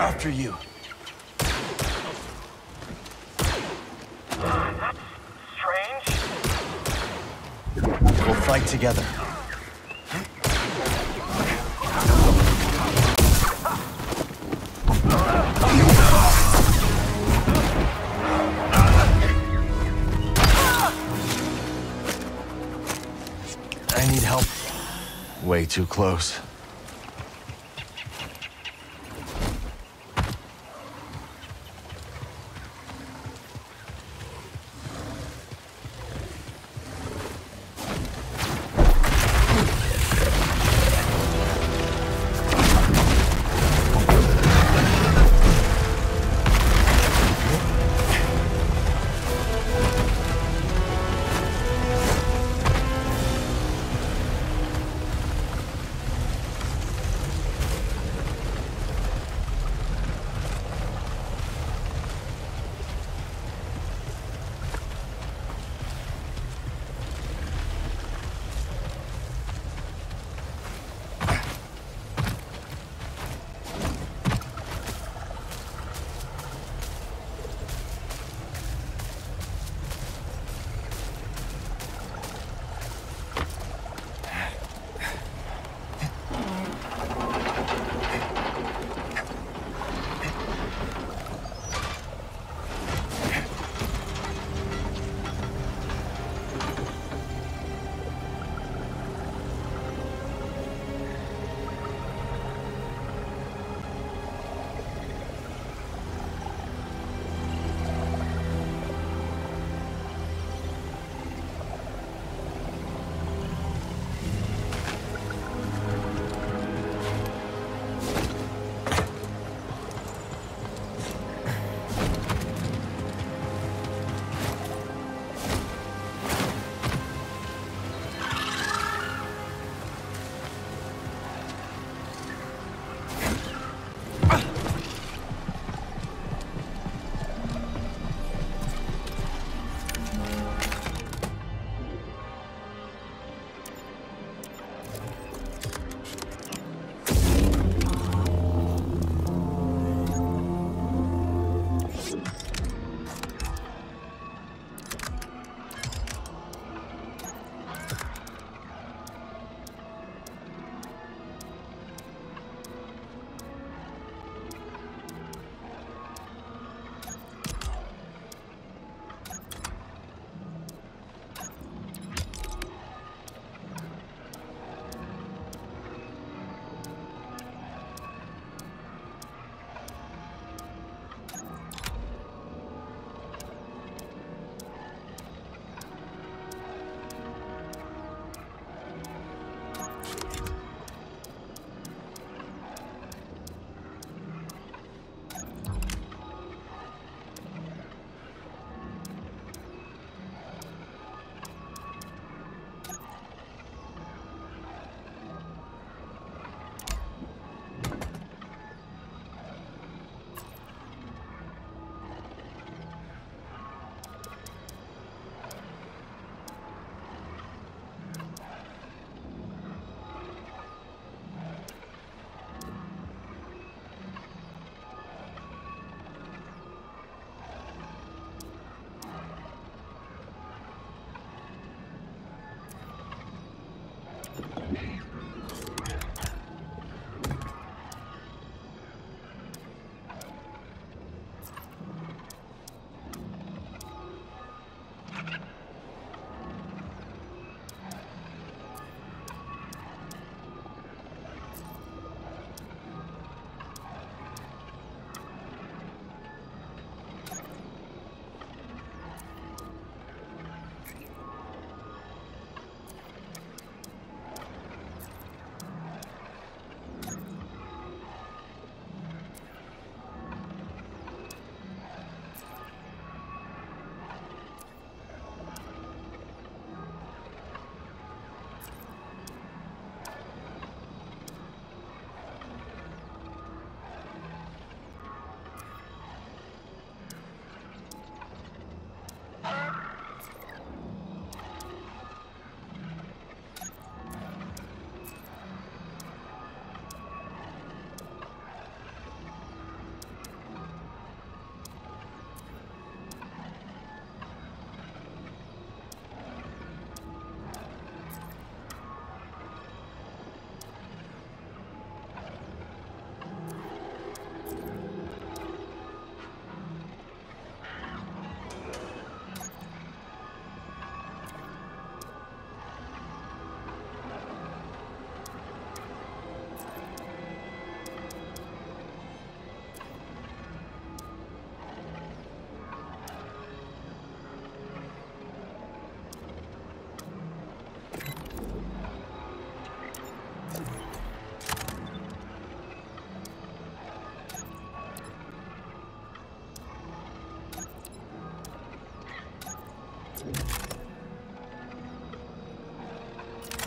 after you. That's strange. We'll fight together. I need help. Way too close.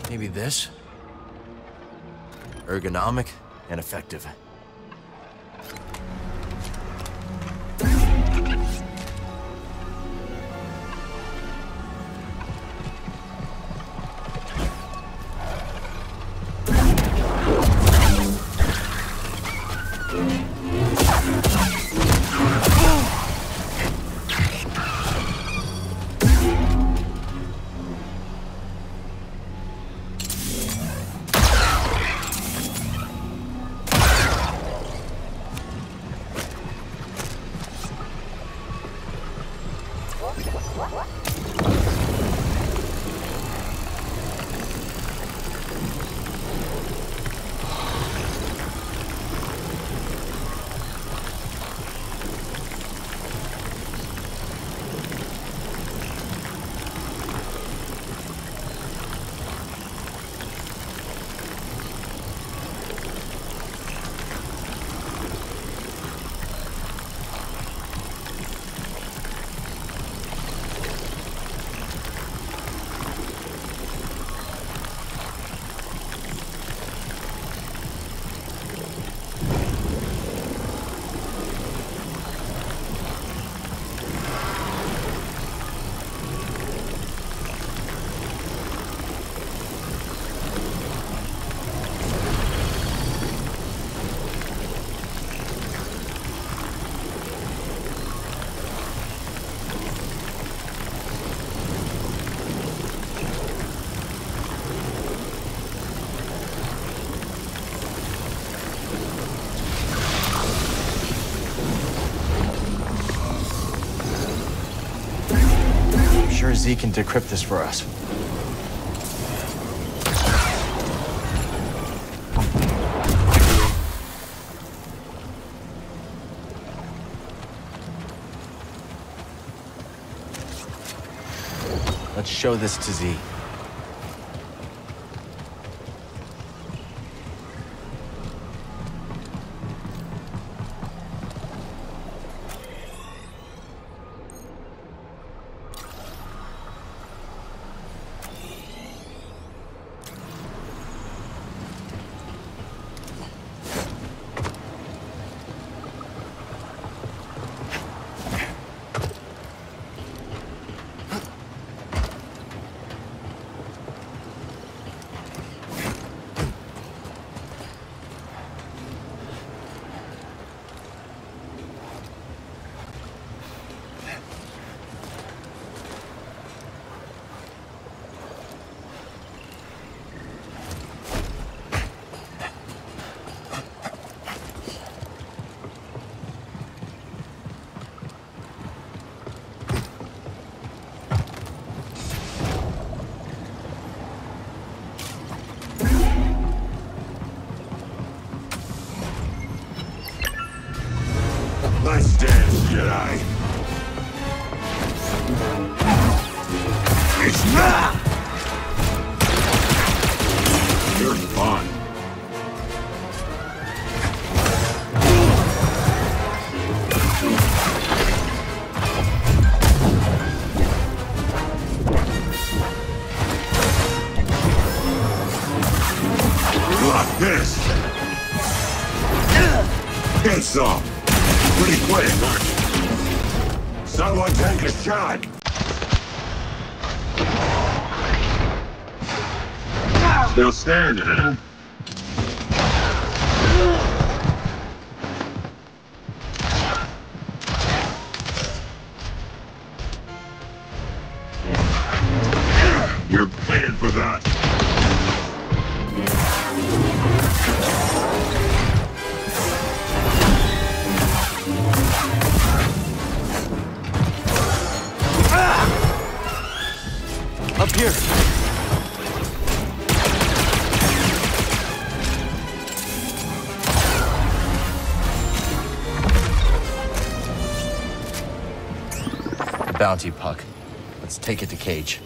Maybe this? Ergonomic and effective. I'm sure Z can decrypt this for us. Let's show this to Z. Let's dance, Jedi. It's not. You're fun. Like this. It's up. Pretty quick, aren't you? Someone take a shot! Still standing, huh? You're paying for that! Up here. The bounty puck. Let's take it to Cage.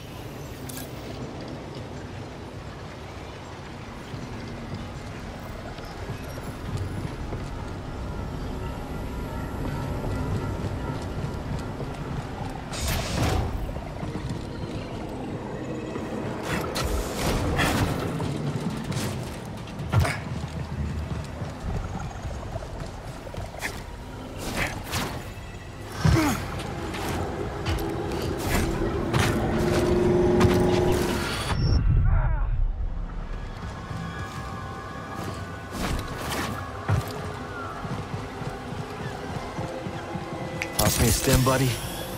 them, buddy?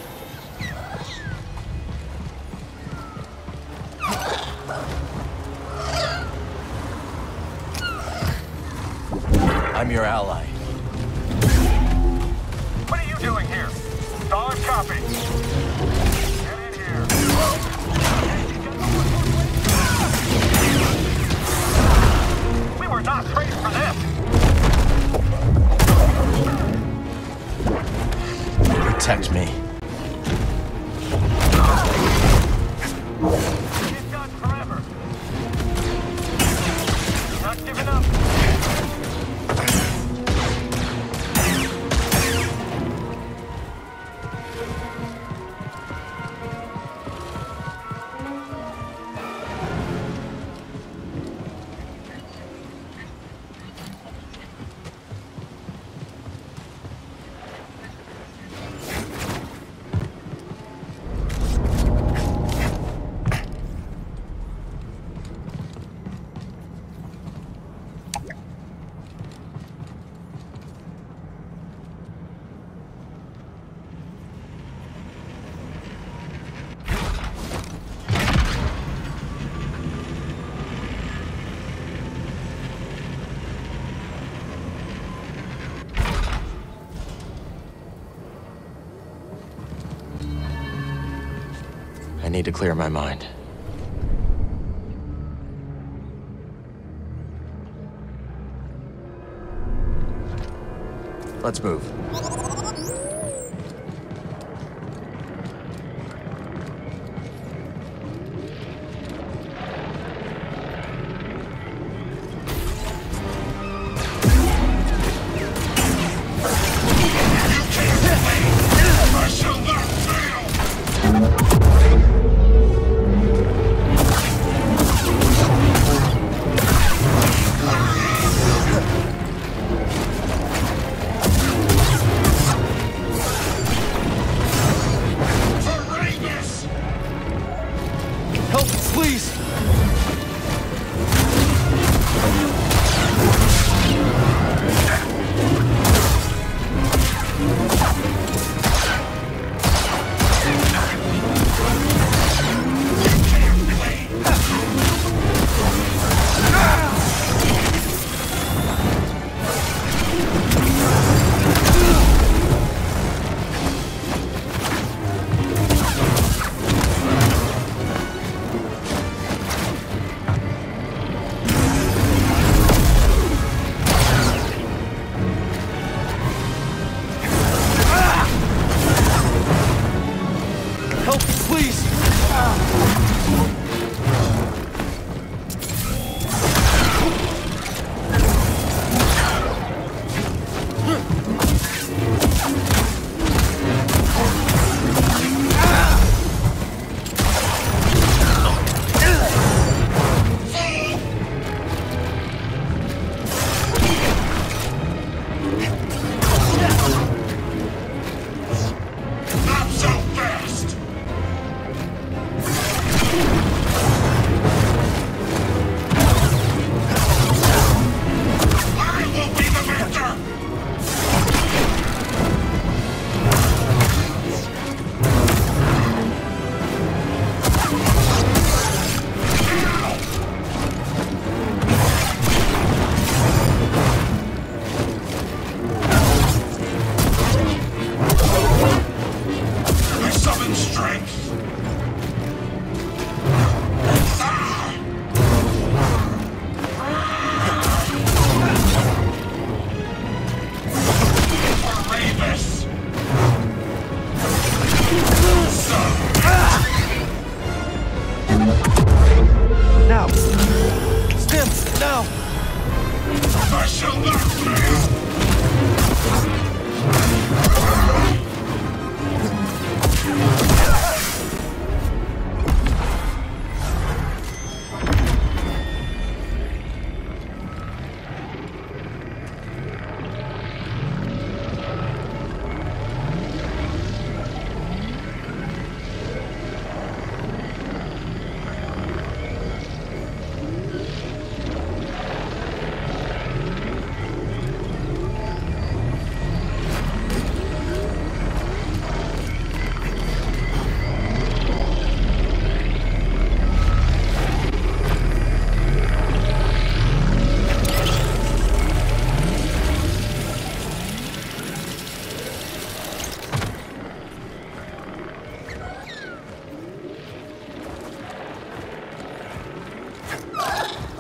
I'm your ally. What are you doing here? Solid copy. Get in here. We were not trained for this. Protect me. It's done forever. Not giving up. I need to clear my mind. Let's move. Help, please!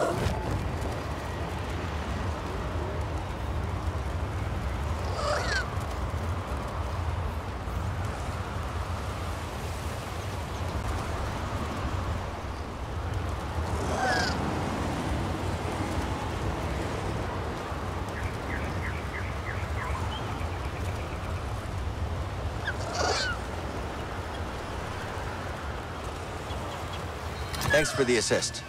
Thanks for the assist.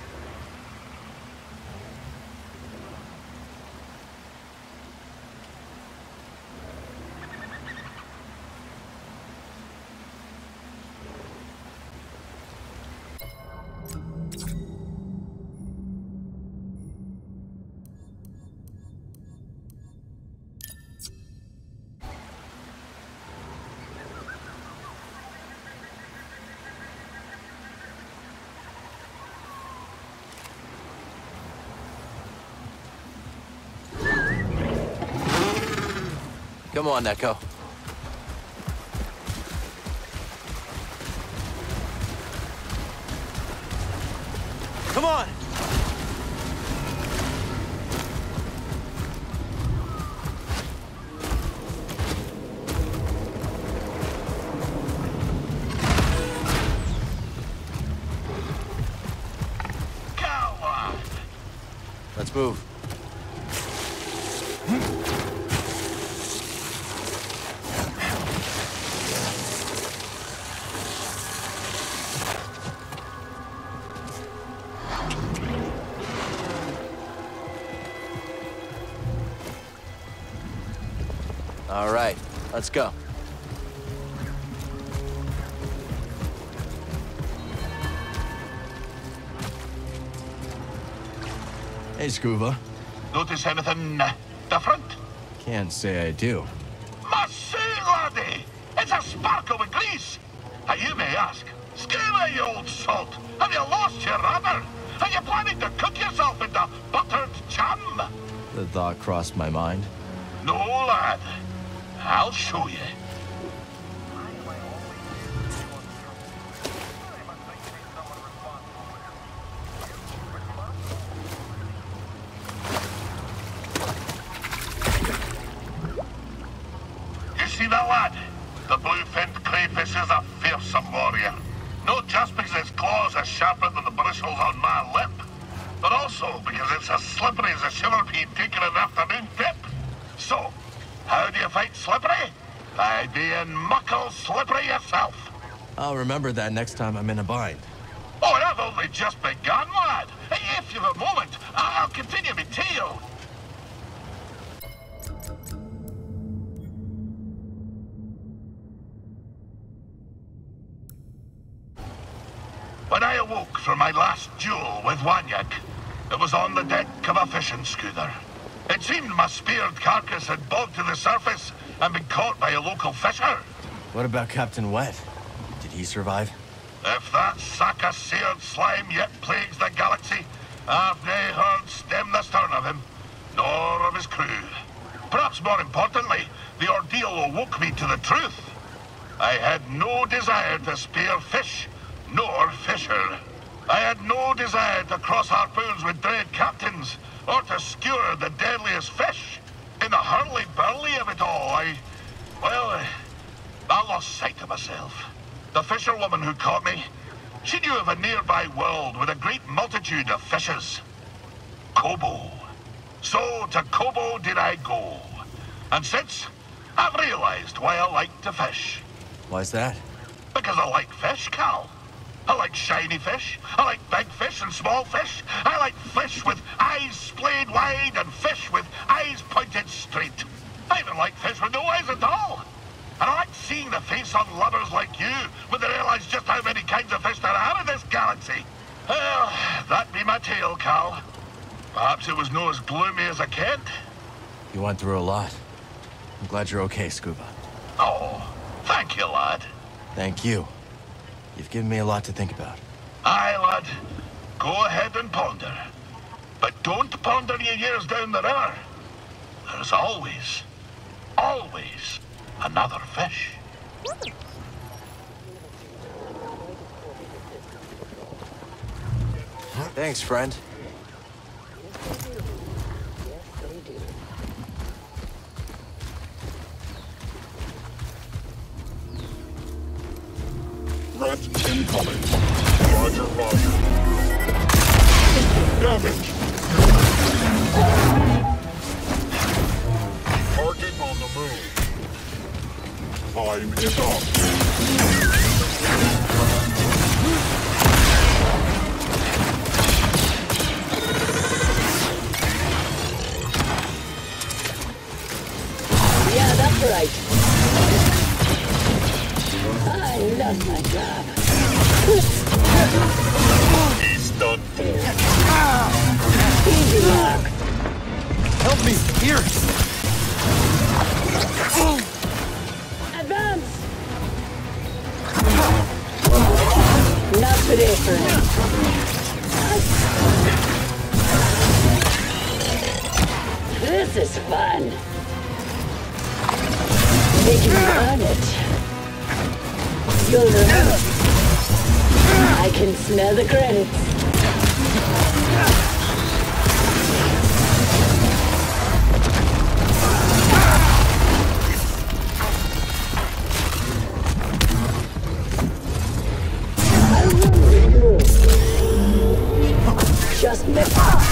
Come on, Neko. Come on! Coward! Let's move. All right, let's go. Hey, Scuba. Notice anything different? Can't say I do. Must say, laddie! It's a sparkle with grease! And you may ask, Scuba, you old salt, have you lost your rudder? Are you planning to cook yourself into buttered chum? The thought crossed my mind. No, lad. I'll show you. You see that lad? The blue-finned crayfish is a fearsome warrior. Not just because its claws are sharper than the bristles on my lip, but also because it's as slippery as a shiver pea taking an afternoon dip. So, how do you fight slippery? By being muckle slippery yourself. I'll remember that next time I'm in a bind. Oh, and I've only just begun, lad. If you've a moment, I'll continue my tale. When I awoke from my last duel with Wanyak, it was on the deck of a fishing schooner. It seemed my speared carcass had bobbed to the surface and been caught by a local fisher. What about Captain Wet? Did he survive? If that sack of seared slime yet plagues the galaxy, I've nae heard stem the stern of him, nor of his crew. Perhaps more importantly, the ordeal awoke me to the truth. I had no desire to spear fish, nor fisher. I had no desire to cross harpoons with dread captains, or to skewer the deadliest fish. In the hurly-burly of it all, I lost sight of myself. The fisherwoman who caught me, she knew of a nearby world with a great multitude of fishes. Kobo. So to Kobo did I go. And since, I've realized why I like to fish. Why's that? Because I like fish, Cal. I like shiny fish. I like big fish and small fish. I like fish with eyes splayed wide and fish with eyes pointed straight. I even like fish with no eyes at all. And I like seeing the face on lubbers like you when they realize just how many kinds of fish there are in this galaxy. Well, that be my tale, Cal. Perhaps it was no as gloomy as I kent. You went through a lot. I'm glad you're okay, Scuba. Oh, thank you, lad. Thank you. You've given me a lot to think about. Aye, lad. Go ahead and ponder. But don't ponder your years down the river. There's always another fish. Thanks, friend. damage. Target on the move. Time is up. Yeah, that's right. I love my job. He's done for. Easy mark. Help me! Here! Advance! Not today, friend. This is fun. Make you earn it. You'll remember. I can smell the credits. Just miss.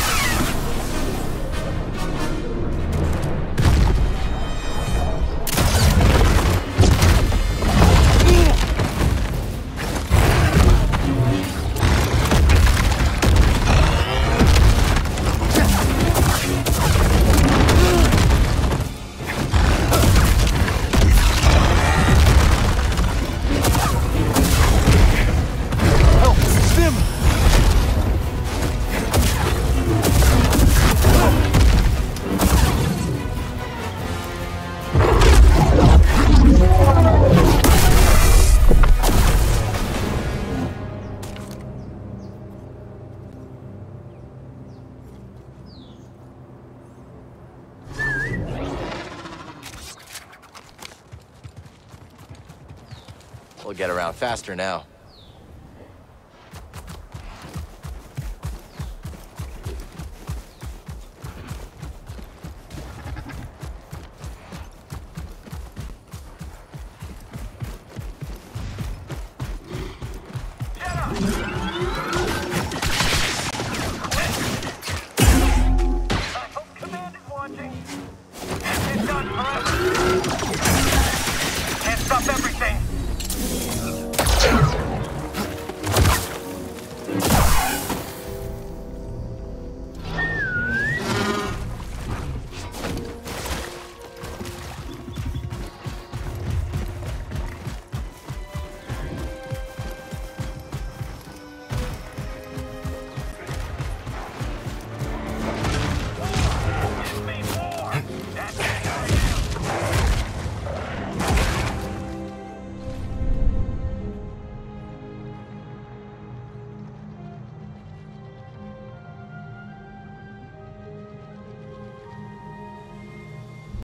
We'll get around faster now.